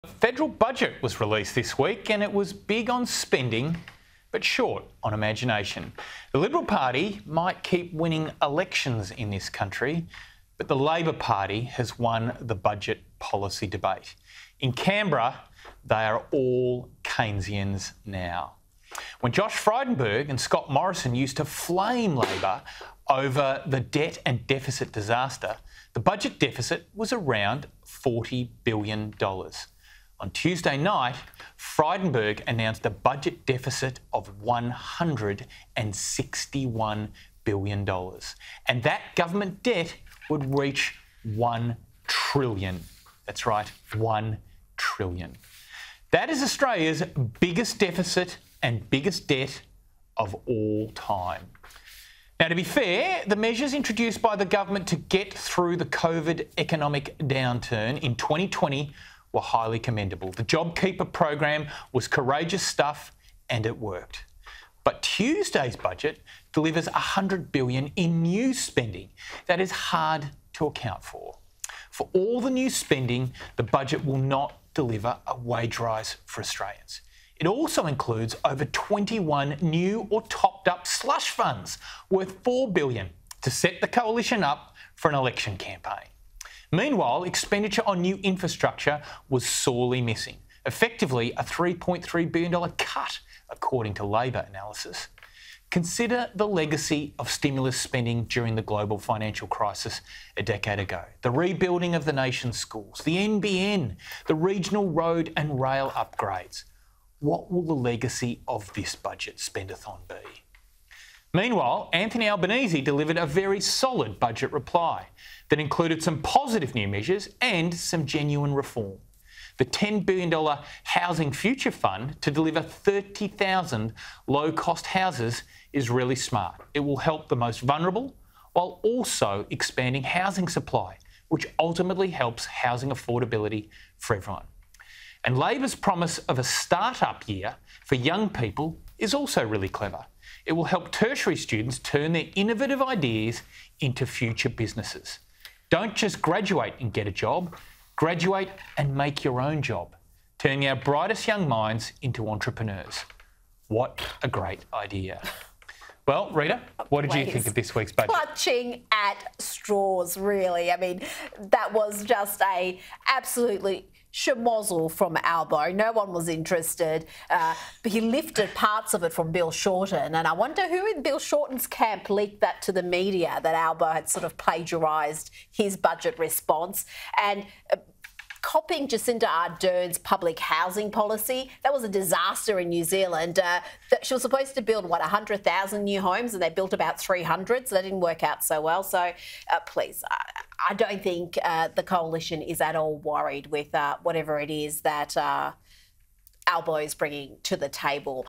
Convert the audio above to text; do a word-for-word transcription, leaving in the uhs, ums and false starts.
Federal budget was released this week and it was big on spending but short on imagination. The Liberal Party might keep winning elections in this country, but the Labor Party has won the budget policy debate. In Canberra, they are all Keynesians now. When Josh Frydenberg and Scott Morrison used to flame Labor over the debt and deficit disaster, the budget deficit was around forty billion dollars. On Tuesday night, Frydenberg announced a budget deficit of one hundred sixty-one billion dollars. And that government debt would reach one trillion dollars. That's right, one trillion dollars. That is Australia's biggest deficit and biggest debt of all time. Now, to be fair, the measures introduced by the government to get through the COVID economic downturn in twenty twenty were highly commendable. The JobKeeper program was courageous stuff and it worked. But Tuesday's budget delivers one hundred billion dollars in new spending that is hard to account for. For all the new spending, the budget will not deliver a wage rise for Australians. It also includes over twenty-one new or topped-up slush funds worth four billion dollars to set the coalition up for an election campaign. Meanwhile, expenditure on new infrastructure was sorely missing, effectively a three point three billion dollars cut, according to Labor analysis. Consider the legacy of stimulus spending during the global financial crisis a decade ago. The rebuilding of the nation's schools, the N B N, the regional road and rail upgrades. What will the legacy of this budget spendathon be? Meanwhile, Anthony Albanese delivered a very solid budget reply that included some positive new measures and some genuine reform. The ten billion dollars Housing Future Fund to deliver thirty thousand low-cost houses is really smart. It will help the most vulnerable while also expanding housing supply, which ultimately helps housing affordability for everyone. And Labor's promise of a start-up year for young people is also really clever. It will help tertiary students turn their innovative ideas into future businesses. Don't just graduate and get a job, graduate and make your own job, turning our brightest young minds into entrepreneurs. What a great idea. Well, Rita, what did you think of this week's budget? Clutching at straws, really. I mean, that was just a absolutely schmozzle from Albo. No one was interested. Uh, but he lifted parts of it from Bill Shorten, and I wonder who in Bill Shorten's camp leaked that to the media, that Albo had sort of plagiarised his budget response. And uh, copying Jacinda Ardern's public housing policy, that was a disaster in New Zealand. Uh, she was supposed to build, what, one hundred thousand new homes, and they built about three hundred, so that didn't work out so well. So uh, please, I, I don't think uh, the coalition is at all worried with uh, whatever it is that uh, Albo is bringing to the table.